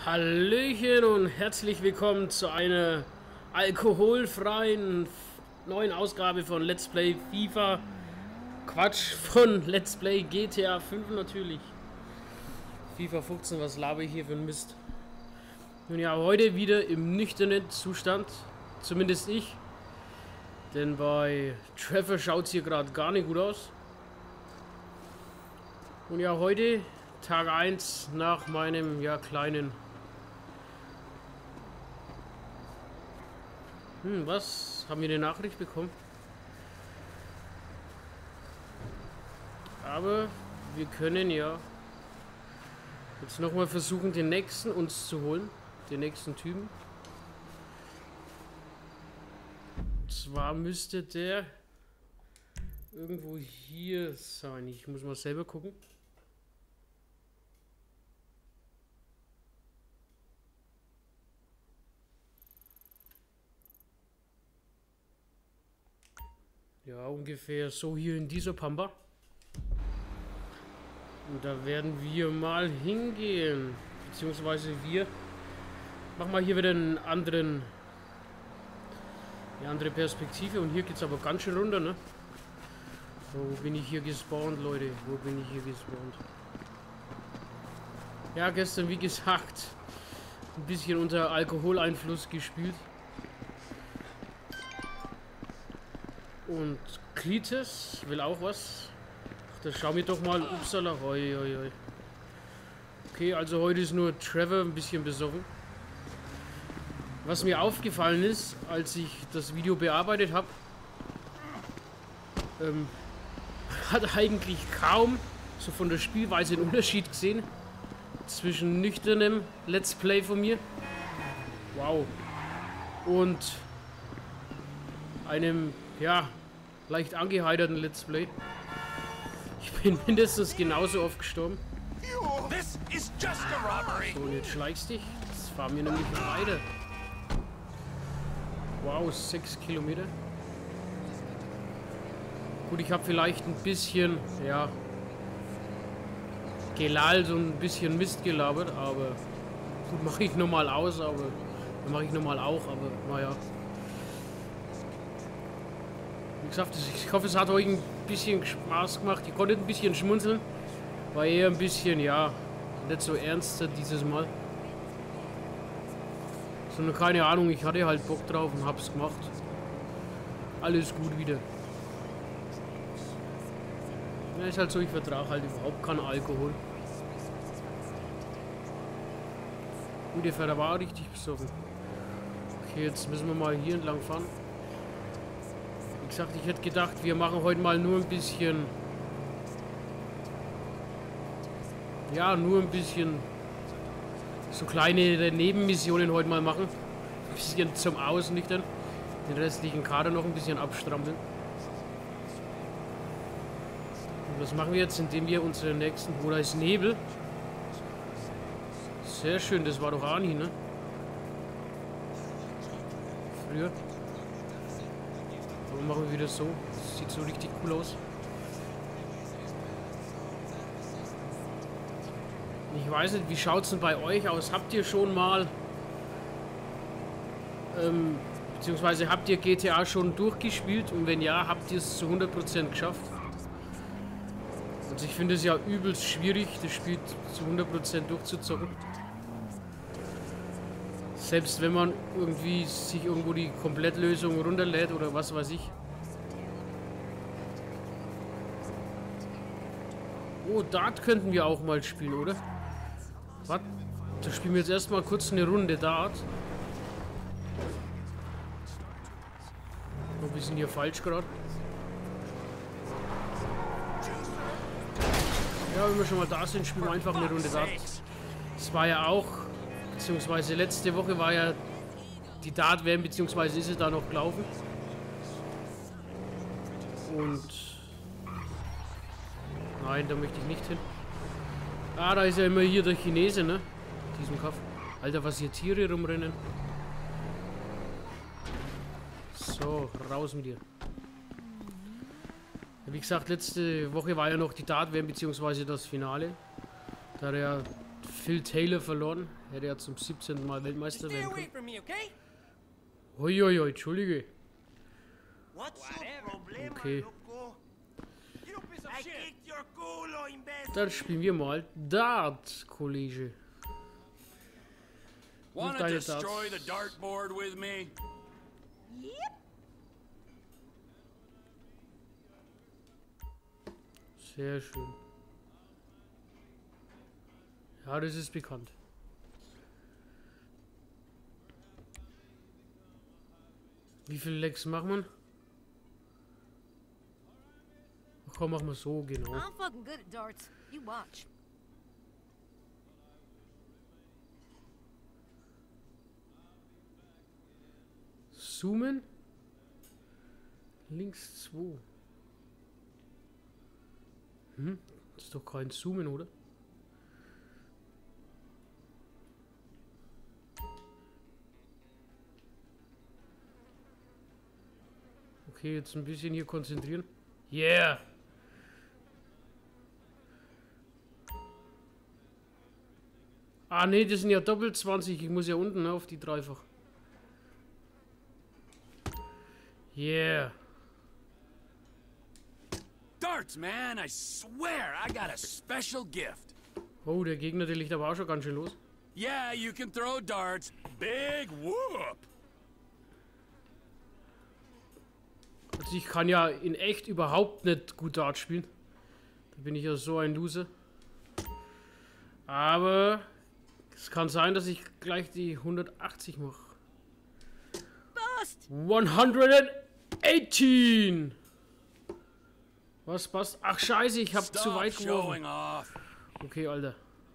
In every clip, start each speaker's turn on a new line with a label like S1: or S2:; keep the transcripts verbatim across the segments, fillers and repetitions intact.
S1: Hallöchen und herzlich willkommen zu einer alkoholfreien neuen Ausgabe von Let's Play FIFA. Quatsch, von Let's Play G T A fünf natürlich. FIFA fünfzehn, was laber ich hier für ein Mist. Nun ja, heute wieder im nüchternen Zustand, zumindest ich. Denn bei Trevor schaut es hier gerade gar nicht gut aus. Und ja, heute Tag eins nach meinem ja kleinen... Hm, was? Haben wir eine Nachricht bekommen? Aber wir können ja jetzt nochmal versuchen, den nächsten uns zu holen. Den nächsten Typen. Und zwar müsste der irgendwo hier sein. Ich muss mal selber gucken. Ja, ungefähr so hier in dieser Pampa. Und da werden wir mal hingehen. Beziehungsweise wir. Machen wir hier wieder einen anderen. Eine andere Perspektive. Und hier geht es aber ganz schön runter, ne? Wo bin ich hier gespawnt, Leute? Wo bin ich hier gespawnt? Ja, gestern, wie gesagt, ein bisschen unter Alkoholeinfluss gespielt. Und Krites will auch was. Ach, da schauen wir doch mal. Upsala. Hoi, hoi, hoi. Okay, also heute ist nur Trevor ein bisschen besoffen. Was mir aufgefallen ist, als ich das Video bearbeitet habe, ähm, hat eigentlich kaum so von der Spielweise einen Unterschied gesehen zwischen nüchternem Let's Play von mir. Wow. Und einem, ja, leicht angeheiterten Let's Play. Ich bin mindestens genauso oft gestorben. So, und jetzt schleichst dich. Jetzt fahren wir nämlich weiter. Wow, sechs Kilometer. Gut, ich habe vielleicht ein bisschen, ja, gelallt und ein bisschen Mist gelabert, aber gut, mache ich nochmal aus, aber mache ich nochmal auch, aber naja. Wie gesagt, ich hoffe, es hat euch ein bisschen Spaß gemacht. Ihr konntet ein bisschen schmunzeln. War eher ein bisschen, ja, nicht so ernst dieses Mal. Sondern keine Ahnung, ich hatte halt Bock drauf und hab's gemacht. Alles gut wieder. Ja, ist halt so, ich vertrage halt überhaupt keinen Alkohol. Gut, der Fahrer war richtig besoffen. Okay, jetzt müssen wir mal hier entlang fahren. Wie gesagt, ich hätte gedacht, wir machen heute mal nur ein bisschen... Ja, nur ein bisschen... So kleine Nebenmissionen heute mal machen. Ein bisschen zum Ausnüchtern. Den restlichen Kader noch ein bisschen abstrampeln. Und das machen wir jetzt, indem wir unseren nächsten... Wo da ist Nebel. Sehr schön, das war doch Ani, ne? Früher. Aber machen wir wieder so. Das sieht so richtig cool aus. Ich weiß nicht, wie schaut es denn bei euch aus? Habt ihr schon mal, ähm, beziehungsweise habt ihr G T A schon durchgespielt? Und wenn ja, habt ihr es zu hundert Prozent geschafft? Also ich finde es ja übelst schwierig, das Spiel zu hundert Prozent durchzuzocken. Selbst wenn man irgendwie sich irgendwo die Komplettlösung runterlädt oder was weiß ich. Oh, Dart könnten wir auch mal spielen, oder? Was? Da spielen wir jetzt erstmal kurz eine Runde Dart. Oh, wir sind hier falsch gerade. Ja, wenn wir schon mal da sind, spielen wir einfach eine Runde Dart. Das war ja auch... Beziehungsweise letzte Woche war ja die Dart-W M, beziehungsweise ist es da noch gelaufen. Und... Nein, da möchte ich nicht hin. Ah, da ist ja immer hier der Chinese, ne? Diesem Kaff. Alter, was hier Tiere rumrennen. So, raus mit dir. Wie gesagt, letzte Woche war ja noch die Dart-W M, beziehungsweise das Finale. Da hat ja Phil Taylor verloren. Hätte ja zum siebzehnten Mal Weltmeister
S2: Stay
S1: werden
S2: away
S1: können.
S2: from me, okay?
S1: Uiuiui, entschuldige.
S3: What's your problema,
S1: Okay.
S3: loco?
S2: You piece of
S3: I
S2: shit.
S3: kicked your culo, imbécil.
S1: Dann spielen wir mal Dart, Kollege.
S4: Wanna
S1: deine
S4: destroy
S1: Darts.
S4: the dartboard with me?
S2: Yep.
S1: Sehr schön. Ja, das ist bekannt. Wie viele Lecks machen wir? Ach komm, machen wir so, genau.
S5: I'm fucking good at darts. You watch.
S1: Zoomen. Links zwei. Hm? Das ist doch kein Zoomen, oder? Okay, jetzt ein bisschen hier konzentrieren. Yeah! Ah ne, das sind ja doppelt zwanzig. Ich muss ja unten, ne, auf die Dreifach. Yeah.
S4: Darts, man, I swear I got a special gift.
S1: Oh, der Gegner, der liegt aber auch schon ganz schön los.
S4: Yeah, you can throw darts. Big whoop.
S1: Also ich kann ja in echt überhaupt nicht gut Dart spielen. Da bin ich ja so ein Loser. Aber es kann sein, dass ich gleich die hundertachtzig mache.
S5: Bust!
S1: hundertachtzehn! Was passt? Ach scheiße, ich habe zu
S4: Stop
S1: weit
S4: showing
S1: geworfen.
S4: off.
S1: Okay, Alter.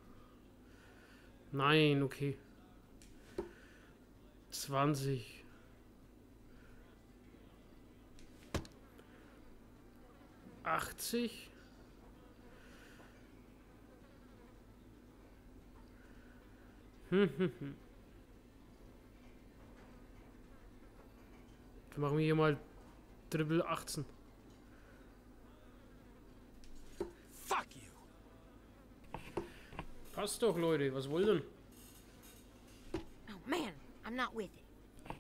S1: Nein, okay. zwanzig. achtzig. Hm, hm, hm. Dann machen wir hier mal Triple achtzehn.
S4: Fuck you.
S1: Passt doch, Leute. Was wollt ihr?
S5: Oh man, I'm not with it.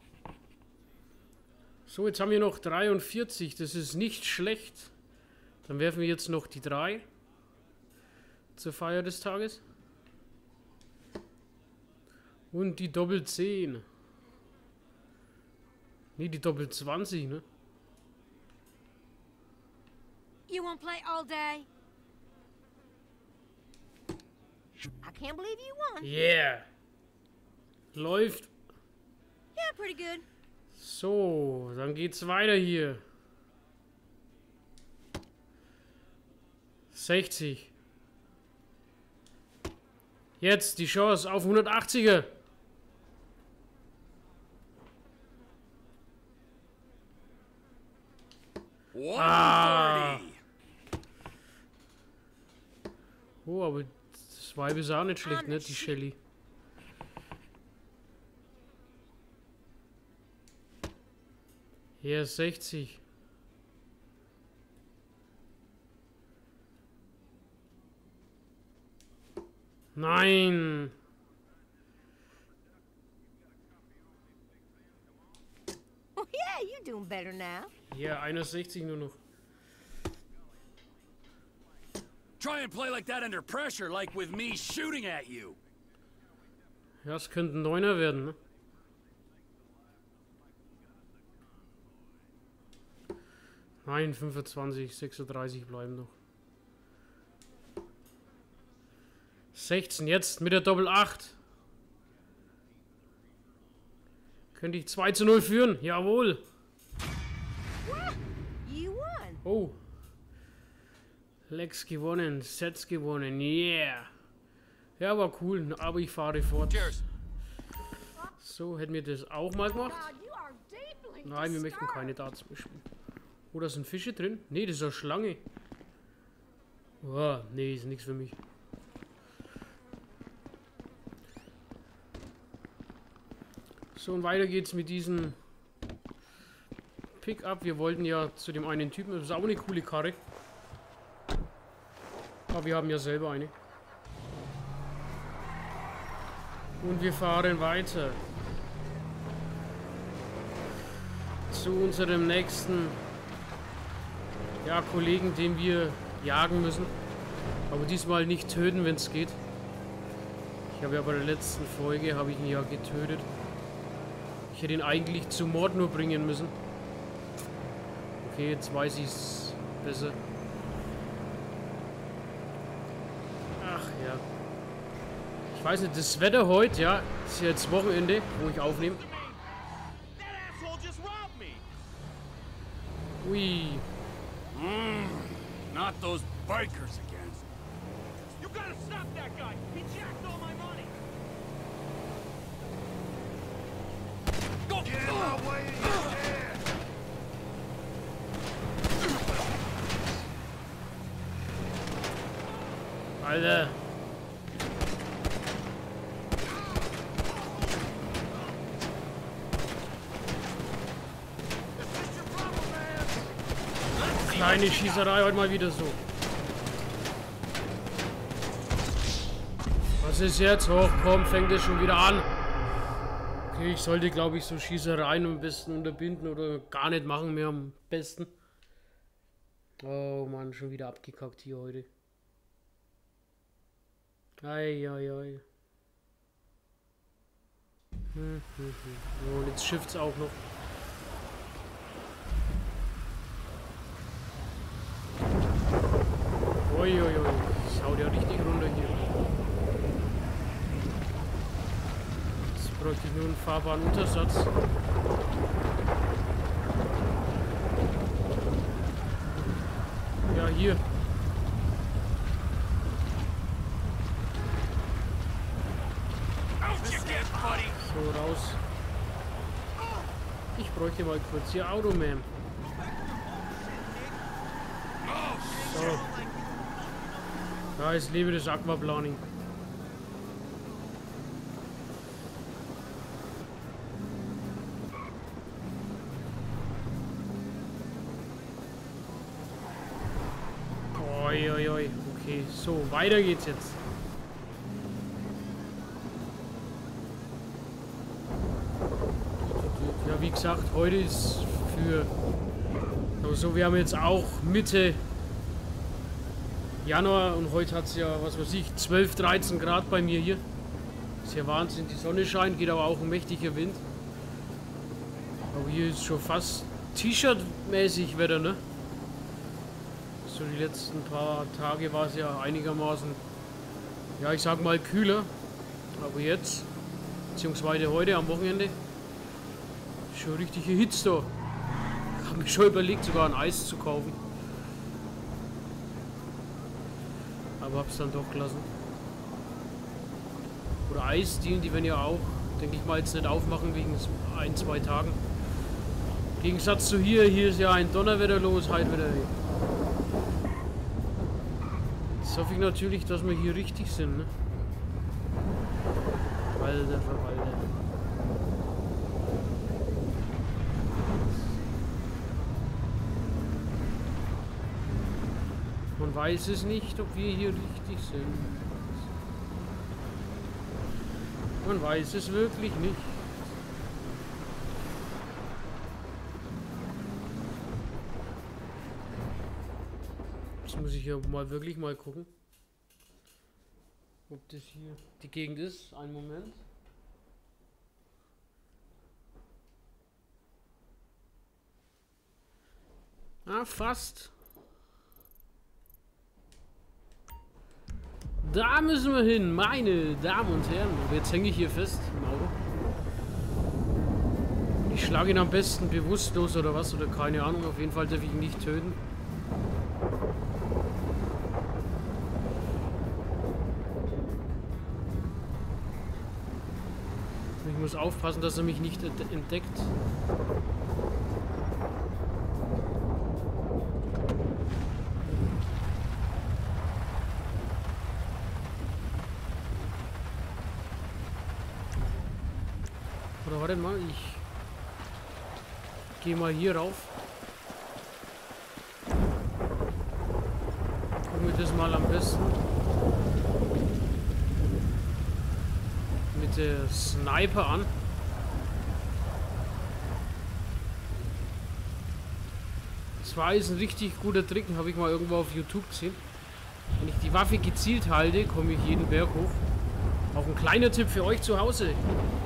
S1: So, jetzt haben wir noch dreiundvierzig. Das ist nicht schlecht. Dann werfen wir jetzt noch die drei zur Feier des Tages. Und die Doppel zehn. Nee, die Doppel zwanzig, ne?
S5: You won't play all day? I can't believe you won.
S1: Yeah! Läuft.
S5: Yeah, pretty good.
S1: So, dann geht's weiter hier. sechzig. Jetzt die Chance auf hundertachtziger. Ah.
S4: one thirty.
S1: Oh, aber das Weib ist auch nicht schlecht, ne? Die Shelly. Hier ist sechzig. Nein!
S5: Oh yeah, you're doing better now.
S1: Hier, einundsechzig nur noch.
S4: Try and play like that under pressure, like with me shooting at you.
S1: Ja, es könnte ein Neuner werden, ne? Nein, fünfundzwanzig, sechsunddreißig bleiben noch. sechzehn jetzt mit der Doppel acht. Könnte ich zwei zu null führen? Jawohl.
S5: You won.
S1: Oh. Lecks gewonnen, Sets gewonnen, yeah. Ja, war cool, aber ich fahre fort.
S4: Cheers.
S1: So, hätten wir das auch mal gemacht.
S5: God, you are deeply
S1: Nein, wir möchten keine Darts mehr spielen. Oh, da sind Fische drin? Nee, das ist eine Schlange. Oh, nee, ist nichts für mich. So, und weiter geht's mit diesem Pickup. Wir wollten ja zu dem einen Typen, das ist auch eine coole Karre. Aber wir haben ja selber eine. Und wir fahren weiter. Zu unserem nächsten ja, Kollegen, den wir jagen müssen. Aber diesmal nicht töten, wenn es geht. Ich habe ja bei der letzten Folge, habe ich ihn ja getötet. Ich hätte ihn eigentlich zu Mord nur bringen müssen. Okay, jetzt weiß ich es besser. Ach ja. Ich weiß nicht, das Wetter heute, ja, ist ja jetzt Wochenende, wo ich aufnehme. Ui.
S4: Mm, not those bikers again.
S2: You gotta stop that guy! He jacked all my money!
S4: Go!
S3: Get in my way, you dare!
S1: Alter. Kleine Schießerei heute mal wieder so. Was ist jetzt? Hoch, komm, fängt es schon wieder an. Okay, ich sollte, glaube ich, so Schießereien am besten unterbinden oder gar nicht machen mehr am besten. Oh Mann, schon wieder abgekackt hier heute. Ei, ei, ei. Hm, hm, hm. So, und jetzt schifft's auch noch. Uiuiui, das haut ja richtig runter hier. Jetzt bräuchte ich nur einen fahrbaren Untersatz. Ja, hier. So, raus. Ich bräuchte mal kurz hier Automan. So. Da ist Lebe des Aquaplaning. Oi, oi, oi. Okay, so, weiter geht's jetzt. Ja, wie gesagt, heute ist für... Also, wir haben jetzt auch Mitte Januar und heute hat es ja, was weiß ich, zwölf, dreizehn Grad bei mir hier. Ist ja Wahnsinn, die Sonne scheint, geht aber auch ein mächtiger Wind. Aber hier ist schon fast T-Shirt-mäßig Wetter, ne? So die letzten paar Tage war es ja einigermaßen, ja ich sag mal kühler. Aber jetzt, beziehungsweise heute am Wochenende, schon richtig erhitzt da. Ich habe mir schon überlegt, sogar ein Eis zu kaufen. Aber hab's dann doch gelassen. Oder Eisdielen, die werden ja auch, denke ich mal, jetzt nicht aufmachen wegen ein, zwei Tagen. Im Gegensatz zu hier, hier ist ja ein Donnerwetter los, halt wieder. Jetzt hoffe ich natürlich, dass wir hier richtig sind, ne? Alter Verwalter. Man weiß es nicht, ob wir hier richtig sind. Man weiß es wirklich nicht. Jetzt muss ich ja mal wirklich mal gucken, ob das hier die Gegend ist. Einen Moment. Ah, fast. Da müssen wir hin, meine Damen und Herren. Aber jetzt hänge ich hier fest im Auto. Ich schlage ihn am besten bewusstlos oder was, oder keine Ahnung. Auf jeden Fall darf ich ihn nicht töten. Ich muss aufpassen, dass er mich nicht entdeckt. Oder warte mal, ich gehe mal hier rauf. Gucken wir das mal am besten mit der Sniper an. Zwar ist ein richtig guter Trick, habe ich mal irgendwo auf YouTube gesehen. Wenn ich die Waffe gezielt halte, komme ich jeden Berg hoch. Auch ein kleiner Tipp für euch zu Hause.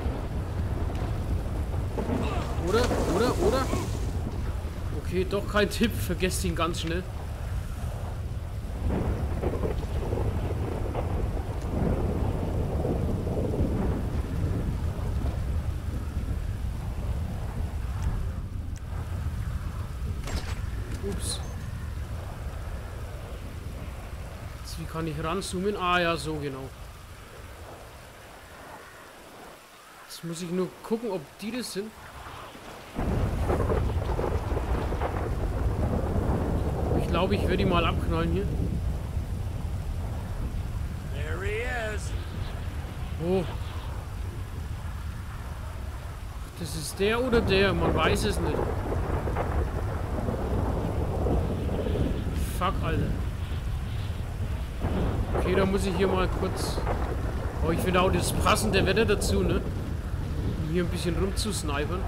S1: Oder? Oder? Oder? Okay, doch kein Tipp. Vergesst ihn ganz schnell. Ups. Jetzt, wie kann ich ranzoomen? Ah ja, so genau. Jetzt muss ich nur gucken, ob die das sind. Ich glaube, ich werde die mal abknallen hier.
S4: There he is.
S1: Oh. Das ist der oder der? Man weiß es nicht. Fuck, Alter. Okay, da muss ich hier mal kurz... Oh, ich finde auch das passende Wetter dazu, ne? Um hier ein bisschen rumzusnipern.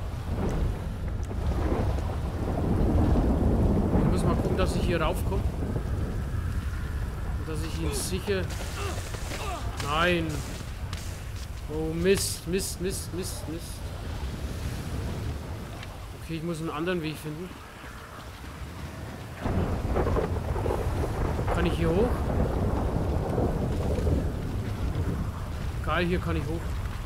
S1: Ich muss mal gucken, dass ich hier raufkomme. Und dass ich ihn sicher... Nein. Oh, Mist, Mist, Mist, Mist, Mist. Okay, ich muss einen anderen Weg finden. Kann ich hier hoch? Geil, hier kann ich hoch.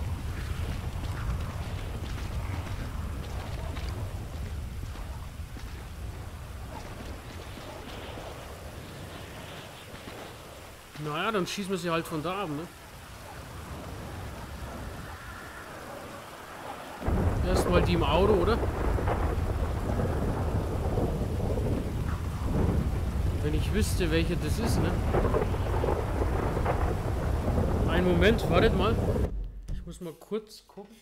S1: Naja, dann schießen wir sie halt von da ab, ne? Erstmal die im Auto, oder? Wenn ich wüsste, welche das ist, ne? Einen Moment, wartet mal. Ich muss mal kurz gucken.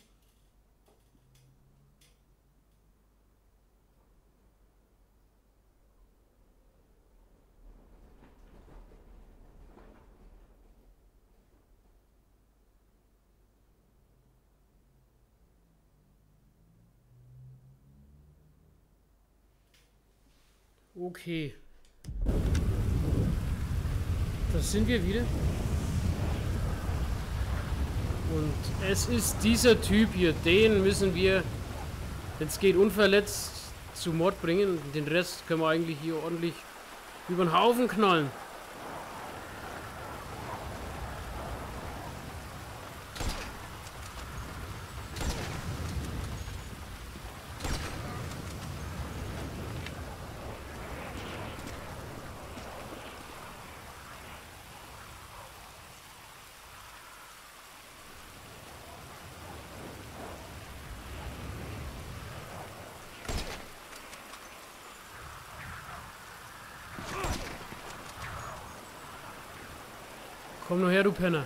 S1: Okay. Das sind wir wieder. Und es ist dieser Typ hier. Den müssen wir, wenn es geht, unverletzt zu Mord bringen. Den Rest können wir eigentlich hier ordentlich über den Haufen knallen. Komm nur her, du Penner.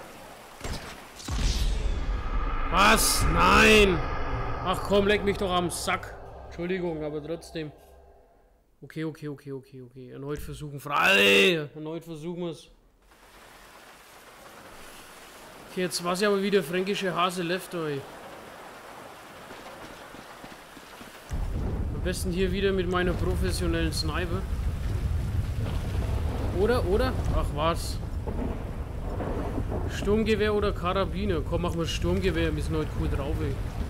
S1: Was? Nein! Ach komm, leck mich doch am Sack. Entschuldigung, aber trotzdem. Okay, okay, okay, okay, okay. Erneut versuchen. Frei! Erneut versuchen wir es. Okay, jetzt war es ja aber wieder fränkische Hase left, ey. Am besten hier wieder mit meiner professionellen Sniper. Oder, oder? Ach was. Sturmgewehr oder Karabiner? Komm, machen wir Sturmgewehr. Wir sind heute cool drauf, ey.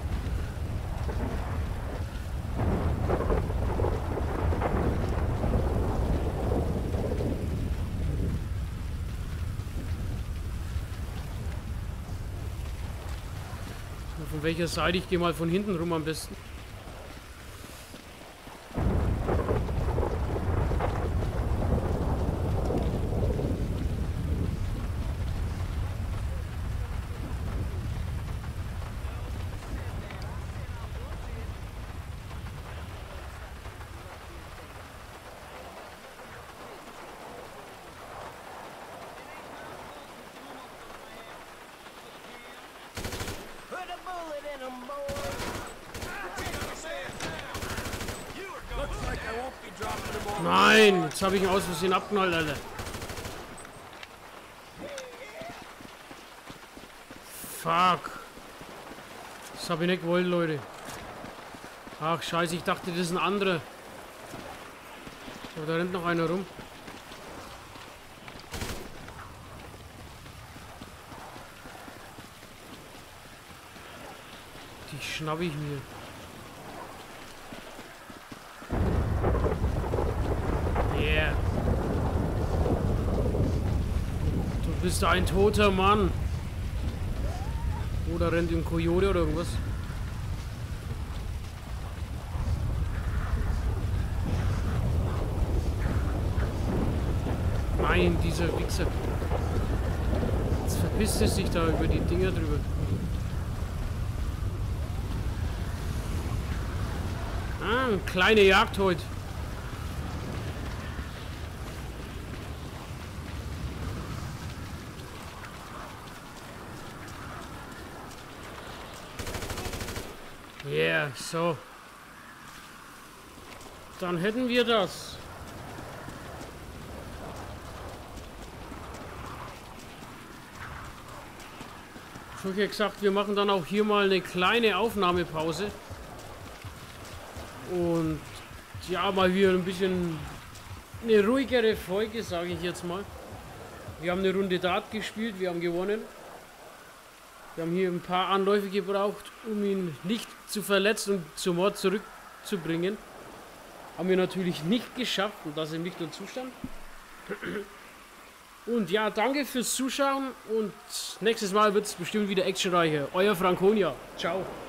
S1: Von welcher Seite? Ich gehe mal von hinten rum am besten. Nein, jetzt habe ich ihn aus Versehen abknallt, Alter. Fuck. Das habe ich nicht gewollt, Leute. Ach, scheiße, ich dachte, das ist ein anderer. Aber da rennt noch einer rum. Die schnappe ich mir. Yeah. Du bist ein toter Mann. Oder rennt ein Coyote oder irgendwas? Nein, dieser Wichser. Jetzt verpisst es sich da über die Dinger drüber. Ah, eine kleine Jagd heute. Yeah, so. Dann hätten wir das. Ich habe ja gesagt, wir machen dann auch hier mal eine kleine Aufnahmepause. Und ja, mal wieder ein bisschen eine ruhigere Folge, sage ich jetzt mal. Wir haben eine Runde Dart gespielt, wir haben gewonnen. Wir haben hier ein paar Anläufe gebraucht, um ihn nicht zu verletzen und zum Mord zurückzubringen. Haben wir natürlich nicht geschafft und das im nüchternen Zustand. Und ja, danke fürs Zuschauen und nächstes Mal wird es bestimmt wieder actionreicher. Euer Franconia. Ciao.